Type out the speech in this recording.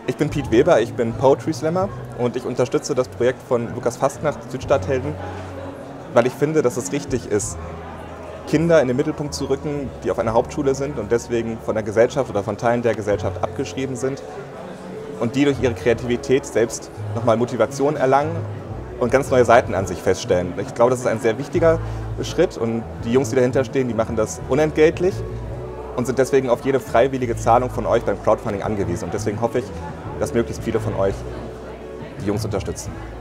Ich bin Piet Weber, ich bin Poetry Slammer und ich unterstütze das Projekt von Lukas Fastnacht, Südstadthelden, weil ich finde, dass es richtig ist, Kinder in den Mittelpunkt zu rücken, die auf einer Hauptschule sind und deswegen von der Gesellschaft oder von Teilen der Gesellschaft abgeschrieben sind und die durch ihre Kreativität selbst nochmal Motivation erlangen und ganz neue Seiten an sich feststellen. Ich glaube, das ist ein sehr wichtiger Schritt und die Jungs, die dahinter stehen, die machen das unentgeltlich und sind deswegen auf jede freiwillige Zahlung von euch beim Crowdfunding angewiesen. Und deswegen hoffe ich, dass möglichst viele von euch die Jungs unterstützen.